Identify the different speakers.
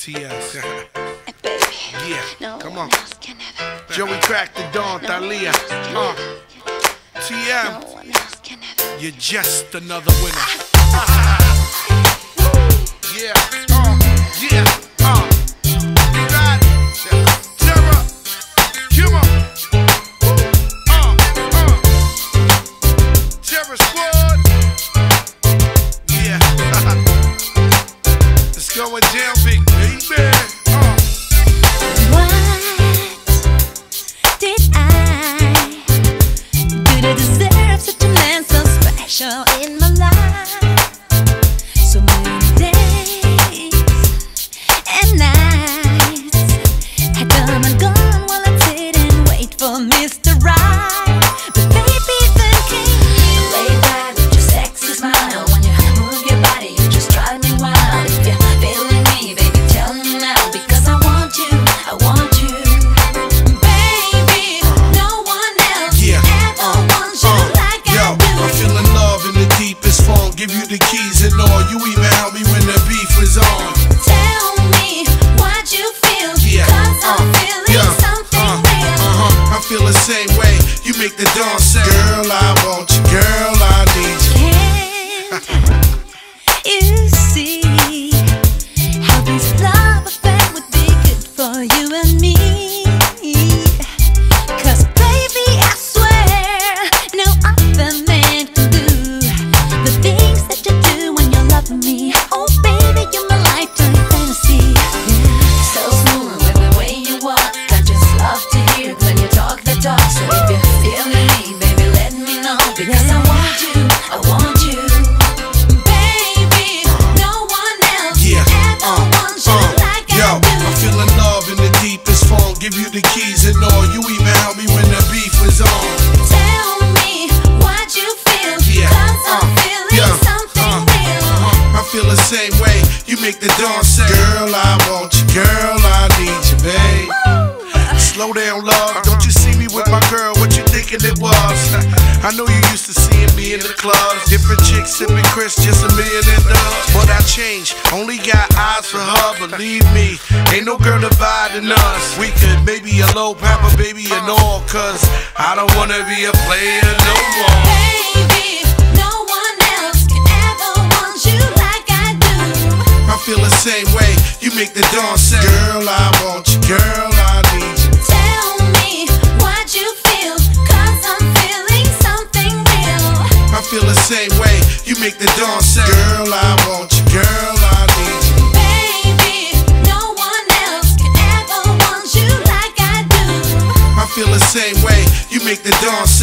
Speaker 1: TS.
Speaker 2: Hey, baby.
Speaker 1: Yeah,
Speaker 2: No
Speaker 1: come
Speaker 2: one
Speaker 1: on.
Speaker 2: else can have it.
Speaker 1: Joey Crack the Dawn,
Speaker 2: No
Speaker 1: Thalia.
Speaker 2: one else can have it.
Speaker 1: TM,
Speaker 2: No one else can have it.
Speaker 1: you're just another winner. Yeah, yeah, You got it. Terror, come on. Terror Squad. Yeah, it's going down, big baby.
Speaker 3: What did I do to deserve such a man so special in my life? So many days and nights had come and gone while I didn't wait for Mr. Right. But baby, then came you. Lay back with your sexy smile. When you move your body, you just drive me wild. If you're feeling me, baby, tell me now, because I want you, I want you. Baby, no one else ever wants you like I do.
Speaker 1: I'm feeling love in the deepest form. Give you the keys and all. You even help me when the beef is on.
Speaker 3: Tell me what you feel, cause I'm feeling something real.
Speaker 1: I feel the same way. You make the dawn say, girl, I want you. Girl, I need you.
Speaker 3: Can't you see how this love affair would be good for you and me? Cause baby, I swear no other man can do the things that you do when you're loving me. Oh baby, you're my lifetime fantasy. So smooth with the way you walk, I just love to hear when you talk the talk. So if you're feeling me, baby, let me know, because I want you, I want you. Baby, no one else ever wants you like I do.
Speaker 1: I'm feeling love in the deepest form. Give you the keys and all. You even help me when the beef was on.
Speaker 3: Tell me what you feel, cause I'm feeling something real.
Speaker 1: I feel the same way. You make the dawn say, girl, I want you. Girl, I need you, babe. Slow down, love. Don't you see me with my girl? What you thinking it was? I know you used to seeing me in the clubs. Different chicks sipping Chris, just $1 million in dubs. But I changed, only got eyes for her. Believe me, ain't no girl dividing us. We could maybe a low papa, baby, and all. Cause I don't wanna be a player no more.
Speaker 3: Baby, no one else can ever want you like I do.
Speaker 1: I feel the same way. You make the dawn say, girl, I want you. Girl, I need you.
Speaker 3: Tell me what you feel, cause I'm feeling something real.
Speaker 1: I feel the same way. You make the dawn say, girl, I want you. Girl, I need you.
Speaker 3: Baby, no one else can ever want you like I do.
Speaker 1: I feel the same way. You make the dawn say,